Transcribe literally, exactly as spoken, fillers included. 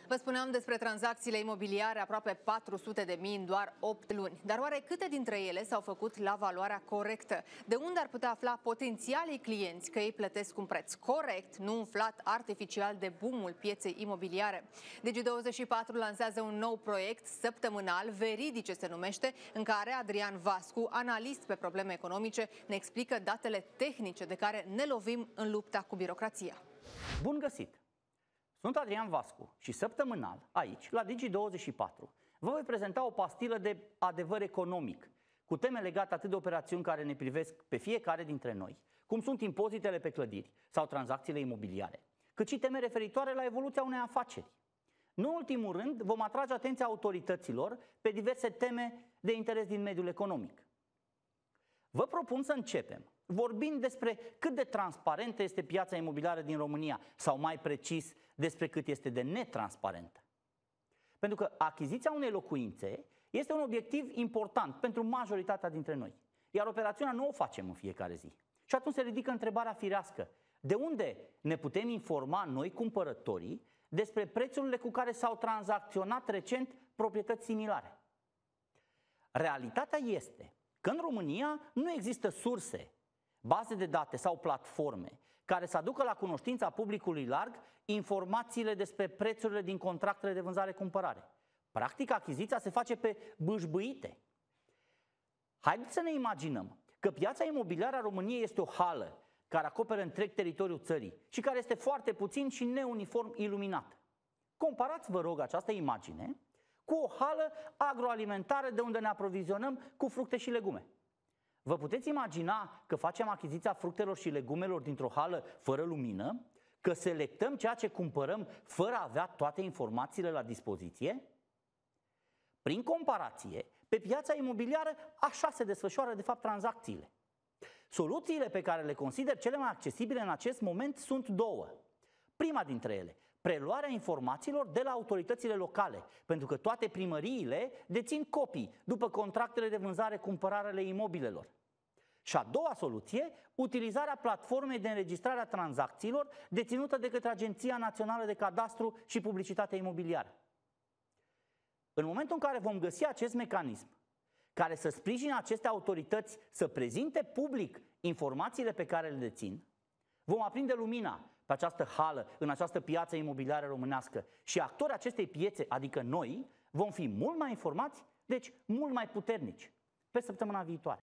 Vă spuneam despre tranzacțiile imobiliare, aproape patru sute de mii în doar opt luni. Dar oare câte dintre ele s-au făcut la valoarea corectă? De unde ar putea afla potențialii clienți că ei plătesc un preț corect, nu umflat artificial de boom-ul pieței imobiliare? Digi douăzeci și patru lansează un nou proiect săptămânal, Veridice se numește, în care Adrian Vascu, analist pe probleme economice, ne explică datele tehnice de care ne lovim în lupta cu birocrația. Bun găsit! Sunt Adrian Vascu și săptămânal, aici, la Digi douăzeci și patru, vă voi prezenta o pastilă de adevăr economic, cu teme legate atât de operațiuni care ne privesc pe fiecare dintre noi, cum sunt impozitele pe clădiri sau tranzacțiile imobiliare, cât și teme referitoare la evoluția unei afaceri. Nu în ultimul rând, vom atrage atenția autorităților pe diverse teme de interes din mediul economic. Vă propun să începem vorbind despre cât de transparentă este piața imobiliară din România, sau mai precis, despre cât este de netransparentă. Pentru că achiziția unei locuințe este un obiectiv important pentru majoritatea dintre noi, iar operațiunea nu o facem în fiecare zi. Și atunci se ridică întrebarea firească: de unde ne putem informa noi, cumpărătorii, despre prețurile cu care s-au tranzacționat recent proprietăți similare? Realitatea este că în România nu există surse, baze de date sau platforme care să aducă la cunoștința publicului larg informațiile despre prețurile din contractele de vânzare-cumpărare. Practic, achiziția se face pe bâșbâite. Haideți să ne imaginăm că piața imobiliară a României este o hală care acoperă întreg teritoriul țării și care este foarte puțin și neuniform iluminată. Comparați, vă rog, această imagine cu o hală agroalimentară de unde ne aprovizionăm cu fructe și legume. Vă puteți imagina că facem achiziția fructelor și legumelor dintr-o hală fără lumină, că selectăm ceea ce cumpărăm fără a avea toate informațiile la dispoziție? Prin comparație, pe piața imobiliară așa se desfășoară de fapt tranzacțiile. Soluțiile pe care le consider cele mai accesibile în acest moment sunt două. Prima dintre ele, preluarea informațiilor de la autoritățile locale, pentru că toate primăriile dețin copii după contractele de vânzare-cumpărare ale imobilelor. Și a doua soluție, utilizarea platformei de înregistrare a tranzacțiilor deținută de către Agenția Națională de Cadastru și Publicitate Imobiliară. În momentul în care vom găsi acest mecanism care să sprijine aceste autorități să prezinte public informațiile pe care le dețin, vom aprinde lumina pe această hală, în această piață imobiliară românească, și actorii acestei piețe, adică noi, vom fi mult mai informați, deci mult mai puternici, pe săptămâna viitoare.